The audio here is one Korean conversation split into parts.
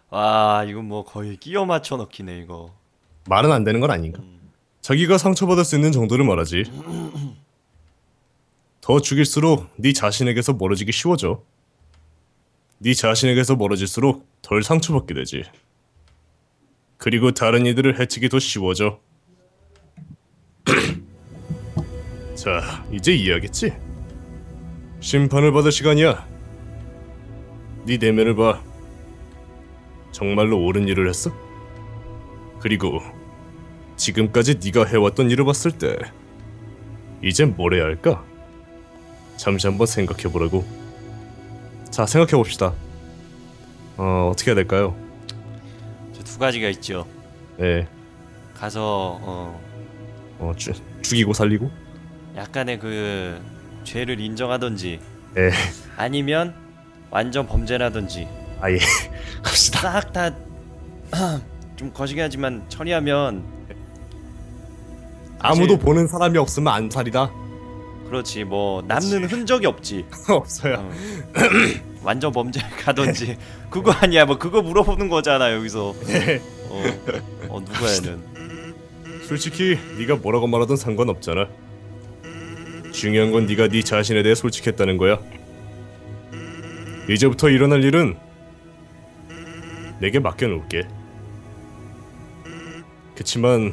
와, 이건 뭐 거의 끼워 맞춰 넣기네 이거. 말은 안 되는 건 아닌가? 자기가 상처받을 수 있는 정도를 말하지. 더 죽일수록 네 자신에게서 멀어지기 쉬워져. 네 자신에게서 멀어질수록 덜 상처받게 되지. 그리고 다른 이들을 해치기 더 쉬워져. 자, 이제 이해하겠지? 심판을 받을 시간이야. 네 내면을 봐. 정말로 옳은 일을 했어? 그리고 지금까지 네가 해왔던 일을 봤을 때 이젠 뭘 해야 할까? 잠시 한번 생각해보라고. 자, 생각해봅시다. 어떻게 해야 될까요? 저 두 가지가 있죠. 네, 가서 죽이고 살리고? 약간의 그 죄를 인정하던지 네, 아니면 완전 범죄라든지 아예 갑시다. 싹 다 좀 거시기 하지만 처리하면 아무도 사실 보는 사람이 없으면 안살이다. 그렇지 뭐 남는 흔적이 없지. 없어요. 어, 완전 범죄 가던지 그거 아니야 뭐 그거 물어보는 거잖아 여기서. 네. 누구야는 솔직히 네가 뭐라고 말하든 상관없잖아. 중요한 건 네가 네 자신에 대해 솔직했다는 거야. 이제부터 일어날 일은 내게 맡겨놓을게. 그치만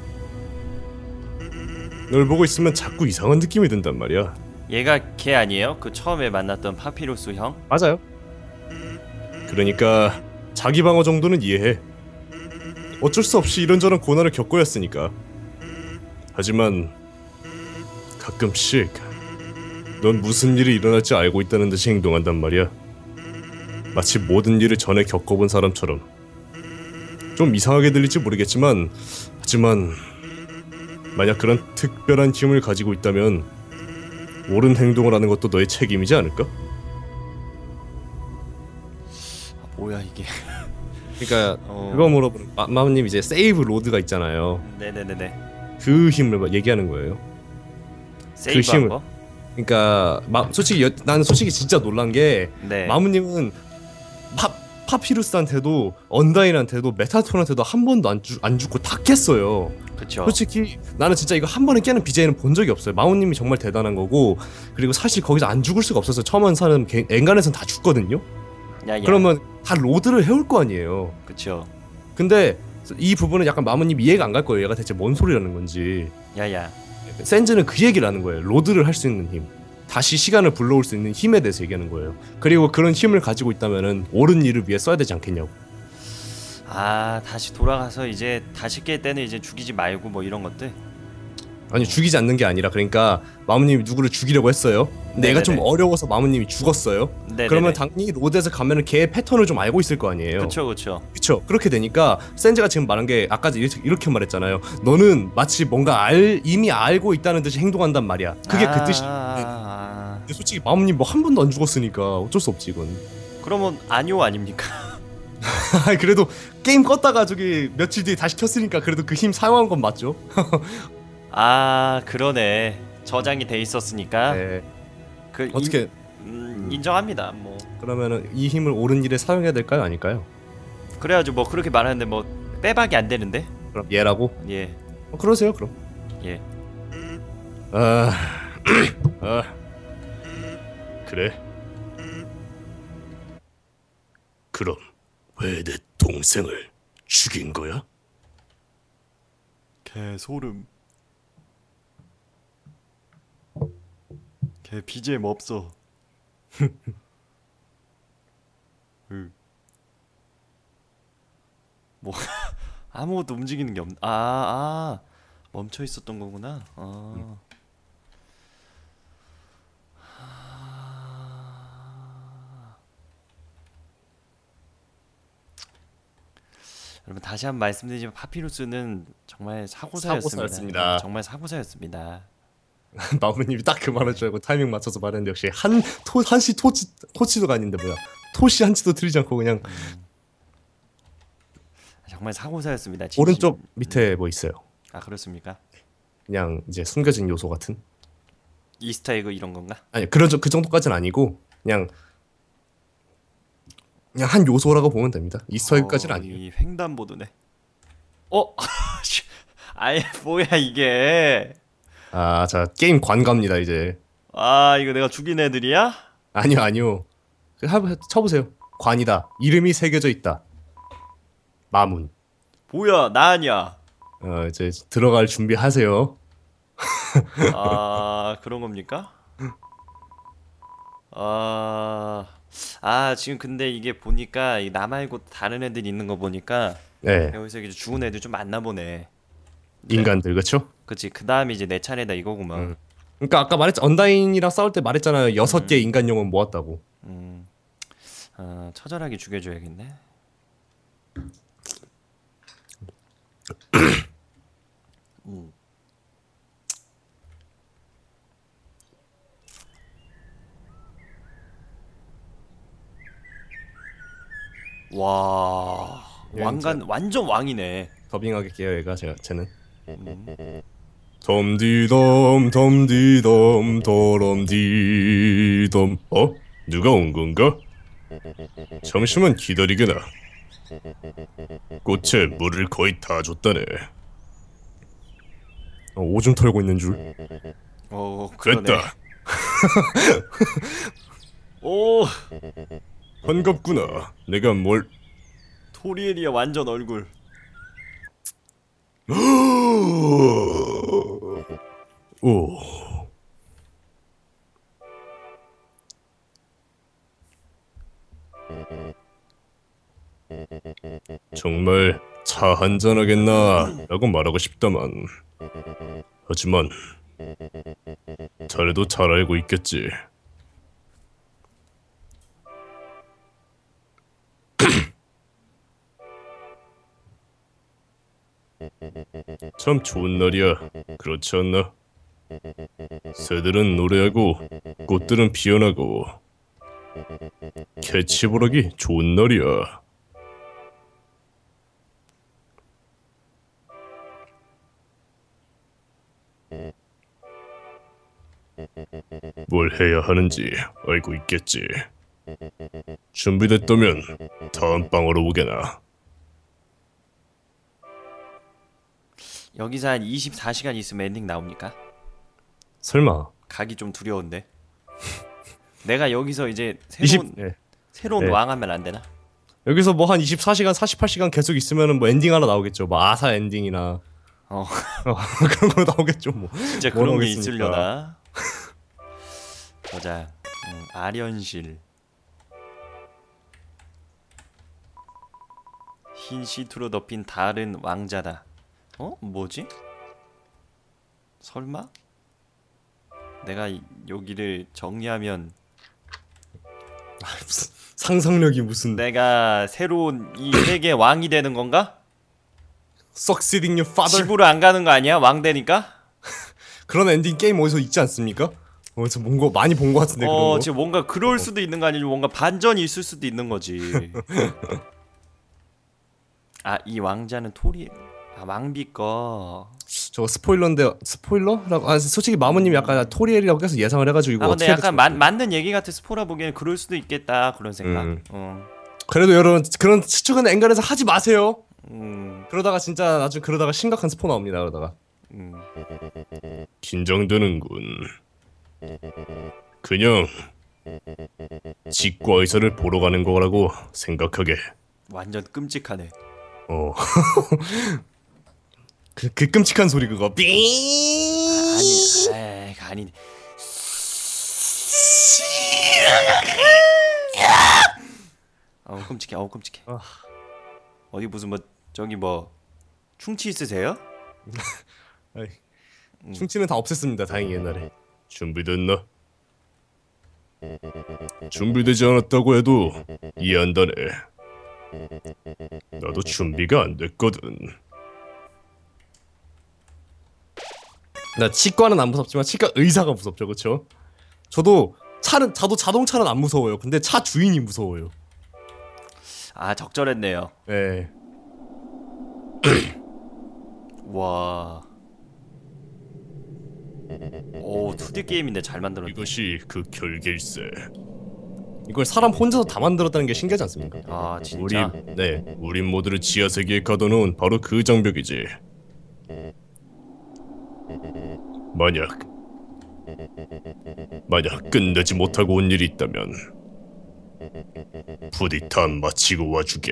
널 보고 있으면 자꾸 이상한 느낌이 든단 말이야. 얘가 걔 아니에요? 그 처음에 만났던 파피루스 형? 맞아요. 그러니까 자기 방어 정도는 이해해. 어쩔 수 없이 이런저런 고난을 겪어야 했으니까. 하지만 가끔씩 넌 무슨 일이 일어날지 알고 있다는 듯이 행동한단 말이야. 마치 모든 일을 전에 겪어본 사람처럼. 좀 이상하게 들릴지 모르겠지만 하지만 만약 그런 특별한 힘을 가지고 있다면 옳은 행동을 하는 것도 너의 책임이지 않을까? 뭐야 이게. 그러니까 그거 물어보는 마마님 이제 세이브 로드가 있잖아요. 네네네네. 그 힘을 얘기하는 거예요. 그 세이브한 힘을. 거? 그러니까 솔직히 나는 솔직히 진짜 놀란 게 네. 마무님은 파피루스한테도 언다인한테도 메타톤한테도 한 번도 안 죽고 다 깼어요. 그쵸. 솔직히 나는 진짜 이거 한 번에 깨는 BJ는 본 적이 없어요. 마우님이 정말 대단한 거고, 그리고 사실 거기서 안 죽을 수가 없어서 처음 한 사람 엔간에선 다 죽거든요. 야야. 그러면 다 로드를 해올 거 아니에요. 그쵸. 근데 이 부분은 약간 마무님 이해가 안 갈 거예요. 얘가 대체 뭔 소리라는 건지. 야야. 센즈는 그 얘기를 하는 거예요. 로드를 할 수 있는 힘, 다시 시간을 불러올 수 있는 힘에 대해서 얘기하는 거예요. 그리고 그런 힘을 가지고 있다면은 옳은 일을 위해 써야 되지 않겠냐고. 아 다시 돌아가서 이제 다시 깰 때는 이제 죽이지 말고 뭐 이런 것들. 아니, 죽이지 않는 게 아니라, 그러니까 마무님이 누구를 죽이려고 했어요. 근데 얘가 좀 네네네. 어려워서 마무님이 죽었어요. 네네네. 그러면 당연히 로드에서 가면은 걔의 패턴을 좀 알고 있을 거 아니에요. 그쵸 그쵸. 그쵸. 그렇게 되니까 센즈가 지금 말한 게 아까 이렇게 말했잖아요. 너는 마치 뭔가 이미 알고 있다는 듯이 행동한단 말이야. 그게 그 뜻이. 근데 솔직히 마무님 뭐 한 번도 안 죽었으니까 어쩔 수 없지 이건. 그러면 아니오 아닙니까? 그래도 게임 껐다가 저기 며칠 뒤에 다시 켰으니까 그래도 그 힘 사용한 건 맞죠? 아 그러네. 저장이 돼 있었으니까. 네. 그 어떻게 인정합니다. 뭐 그러면은 이 힘을 옳은 일에 사용해야 될까요? 아닐까요? 그래가지고 뭐 그렇게 말하는데 뭐 빼박이 안 되는데. 그럼 얘라고? 예. 그러세요 그럼. 예. 아, 그래. 그럼 왜 내 동생을 죽인 거야? 개 소름. 개 BGM 없어. 뭐 아무것도 움직이는 게 없. 멈춰 있었던 거구나. 여러분 다시 한번 말씀드리지만 파피루스는 정말 사고사였습니다. 사고사였습니다. 정말 사고사였습니다. 마무님이 딱 그 말할 줄 알고 타이밍 맞춰서 말했는데 역시 한시 토치도가 아닌데 뭐야, 토시 한치도 틀리지 않고 그냥. 정말 사고사였습니다. 진심. 오른쪽 밑에 뭐 있어요. 아 그렇습니까? 그냥 이제 숨겨진 요소 같은. 이스터에그 이런 건가? 아니 그 정도까지는 아니고 그냥 그냥 한 요소라고 보면 됩니다. 이스터에그까지는 아니에요. 이 횡단보도네. 아예 뭐야 이게? 아, 자 게임 관가입니다 이제. 아 이거 내가 죽인 애들이야? 아니요 아니요. 쳐보세요. 관이다. 이름이 새겨져 있다. 마문. 뭐야 나 아니야. 이제 들어갈 준비하세요. 아 그런 겁니까? 지금 근데 이게 보니까 나 말고 다른 애들이 있는 거 보니까 네. 여기서 이제 죽은 애들 좀 많나 보네. 인간들 그렇죠? 그치 그 다음에 이제 내 차례다 이거구만. 그러니까 아까 언다인이랑 싸울 때 말했잖아요. 6개 인간 영혼 모았다고. 처절하게 죽여줘야겠네. 와 왕관 완전 왕이네. 더빙하게요 얘가 쟤는. 덤디덤 덤디덤 더럼디덤. 누가 온 건가? 잠시만 기다리게나. 꽃에 물을 거의 다 줬다네. 오줌 털고 있는 줄. 그러네. 됐다. 오 반갑구나. 내가 뭘 토리엘이야 완전 얼굴. 오. 정말 차 한잔 하겠나? 라고 말하고 싶다만. 하지만 자네도 잘 알고 있겠지. 참 좋은 날이야. 그렇지 않나? 새들은 노래하고 꽃들은 피어나고 캐치보라기 좋은 날이야. 뭘 해야 하는지 알고 있겠지. 준비됐다면 다음 방으로 오게나. 여기서 한 24시간 있으면 엔딩 나옵니까? 설마. 가기 좀 두려운데. 내가 여기서 이제 네. 새로운 네. 왕 하면 안 되나? 여기서 뭐 한 24시간, 48시간 계속 있으면은 뭐 엔딩 하나 나오겠죠. 뭐 아사 엔딩이나 그런 거 나오겠죠. 뭐. 진짜 뭐 그런 게 나오겠습니까? 있으려나? 보자. 아련실. 흰 시트로 덮인 다른 왕자다. 뭐지? 설마? 내가 여기를 정리하면 무슨 상상력이 무슨 내가 새로운 이 세계 왕이 되는 건가? Succeeding your father. 집으로 안 가는 거 아니야? 왕 되니까? 그런 엔딩 게임 어디서 있지 않습니까? 어디서 많이 본 거 같은데 그런 거. 지금 뭔가 그럴 수도 있는 거 아니지? 뭔가 반전이 있을 수도 있는 거지. 이 왕자는 왕비 거. 저거 스포일러인데 스포일러라고? 솔직히 마모님이 약간 토리엘이라고 계속 예상을 해가지고 이거 근데 어떻게 약간 맞는 얘기 같아. 스포라 보기에는 그럴 수도 있겠다 그런 생각. 그래도 여러분 그런 추측은 엔간해서 하지 마세요. 그러다가 진짜 나중에 그러다가 심각한 스포 나옵니다. 그러다가. 긴장되는군. 그냥 치과 의사를 보러 가는 거라고 생각하게. 완전 끔찍하네. 그 끔찍한 소리 그거. 삥. 아니. 끔찍해. 끔찍해. 어디 무슨 저기 충치 있으세요? 충치는 다 없앴습니다. 다행히 옛날에. 준비됐나? 준비되지 않았다고 해도 이해한다네. 나도 준비가 안 됐거든. 나 치과는 안 무섭지만 치과 의사가 무섭죠, 그렇죠? 저도 자동차는 안 무서워요. 근데 차 주인이 무서워요. 적절했네요. 네. 와. 2D 게임인데 잘 만들었네. 이것이 그 결계일세. 이걸 사람 혼자서 다 만들었다는 게 신기하지 않습니까? 아 진짜? 우린 모두를 지하 세계에 가둬놓은 바로 그 장벽이지. 만약 끝내지 못하고 온 일이 있다면 부디 다 마치고 와주게.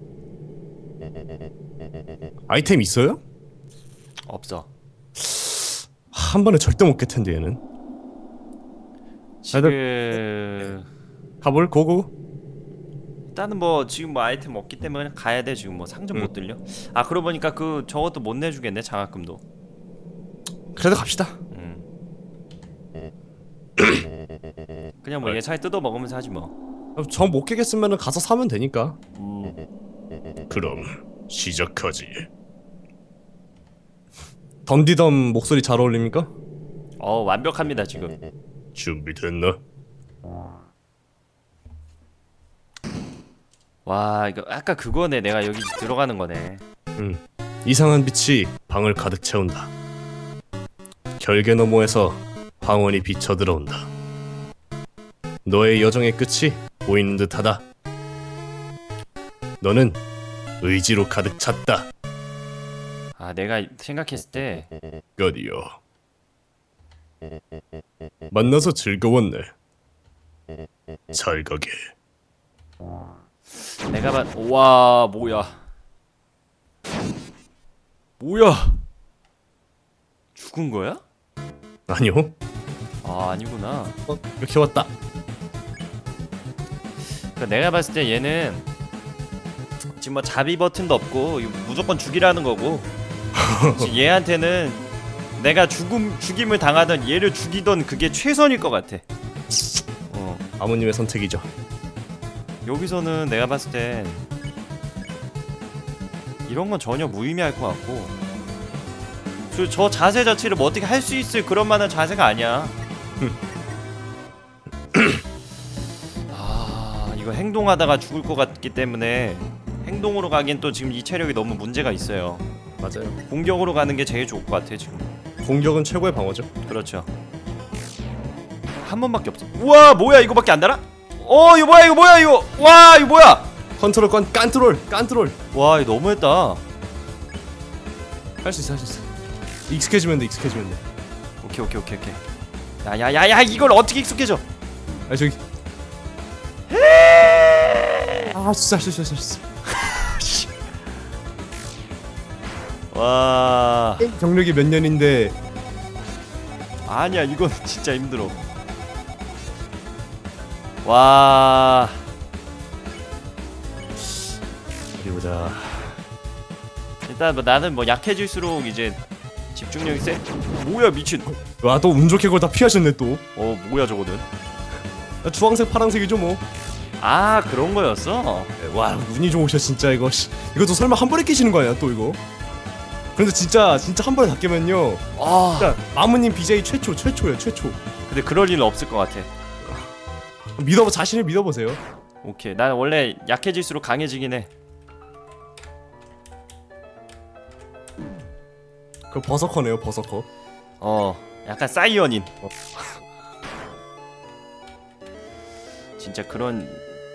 아이템 있어요? 없어. 한 번에 절대 못 깰 텐데 얘는. 지금 가볼 고고. 일단은 뭐 지금 뭐 아이템 없기 때문에 가야 돼. 지금 뭐 상점 못 들려? 아 그러고 보니까 그 저것도 못 내주겠네. 장학금도. 그래도 갑시다. 그냥 뭐 예차에 뜯어 먹으면서 하지 뭐. 저 못 깨겠으면 가서 사면 되니까. 그럼 시작하지. 덤디덤 목소리 잘 어울립니까? 완벽합니다 지금. 준비됐나? 와 이거 아까 그거네. 내가 여기 들어가는 거네. 이상한 빛이 방을 가득 채운다. 결계 너머에서 황혼이 비쳐 들어온다. 너의 여정의 끝이 보이는 듯하다. 너는 의지로 가득 찼다. 아 내가 생각했을 때 거디요. 만나서 즐거웠네. 잘 가게. 내가 와 뭐야 죽은 거야? 아니요. 아 아니구나. 이렇게 왔다. 그러니까 내가 봤을 때 얘는 지금 뭐 자비 버튼도 없고 이거 무조건 죽이라는 거고 지금 얘한테는 내가 죽임을 당하던 얘를 죽이던 그게 최선일 것 같아. 아버님의 선택이죠. 여기서는 내가 봤을 땐 이런 건 전혀 무의미할 것 같고 저 자세 자체를 뭐 어떻게 할 수 있을 그런 만한 자세가 아니야. 아 이거 행동하다가 죽을 것 같기 때문에 행동으로 가긴 또 지금 이 체력이 너무 문제가 있어요. 맞아요. 공격으로 가는 게 제일 좋을 것 같아 지금. 공격은 최고의 방어죠. 그렇죠. 한 번밖에 없어. 우와 뭐야 이거밖에 안 달아? 이거 뭐야 이거. 와 이거 뭐야. 컨트롤 깐트롤. 와 이거 너무했다. 할 수 있어. 익숙해지면 돼. 오케이. 야야야야 이걸 어떻게 익숙해져? 아 저기. 진짜 할 수 있어. 와 경력이 몇 년인데. 아니야 이건 진짜 힘들어. 와 어디 보자. 일단 뭐 나는 뭐 약해질수록 이제 집중력이 세. 뭐야 미친. 와 또 운 좋게 그걸 다 피하셨네 또. 뭐야 저거는. 주황색 파란색이죠 뭐. 아 그런 거였어? 와 운이 좋으셔 진짜 이거. 이것도 설마 한 번에 끼시는 거 아니야 또 이거? 그런데 진짜 한 번에 다 깨면요. 진짜 마무님 BJ 최초예요. 근데 그럴 일은 없을 것 같아. 자신을 믿어보세요. 오케이 난 원래 약해질수록 강해지긴 해. 그 버서커네요 버서커. 약간 사이언인. 진짜 그런.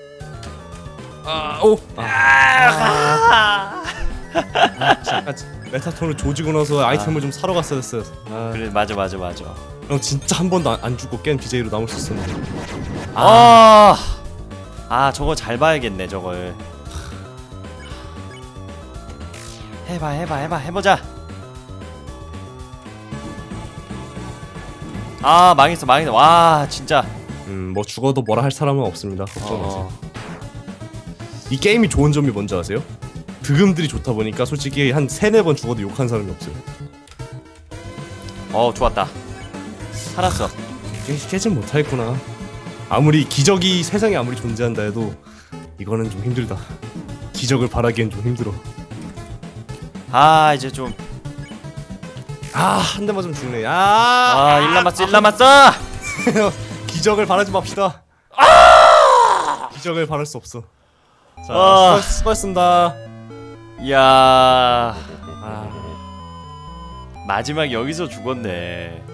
잠깐 메타톤을 조지고 나서 아이템을 좀 사러 갔어야 했어요. 그래 맞아. 형 진짜 한 번도 안 죽고 깬 BJ로 남을 수 있었는데. 저거 잘 봐야겠네 저걸. 해보자. 망했어. 와 진짜. 뭐 죽어도 뭐라 할 사람은 없습니다. 걱정 마세요. 이 게임이 좋은 점이 뭔지 아세요? 득음들이 좋다 보니까 솔직히 한 3-4번 죽어도 욕한 사람이 없어요. 좋았다. 살았어. 깨진 못하겠구나. 아무리 기적이 세상에 아무리 존재한다 해도 이거는 좀 힘들다. 기적을 바라기엔 좀 힘들어. 이제 좀. 한 대 맞으면 죽네. 1 남았어. 기적을 바라지 맙시다. 기적을 바랄 수 없어. 자, 수고했습니다. 이야. 마지막 여기서 죽었네.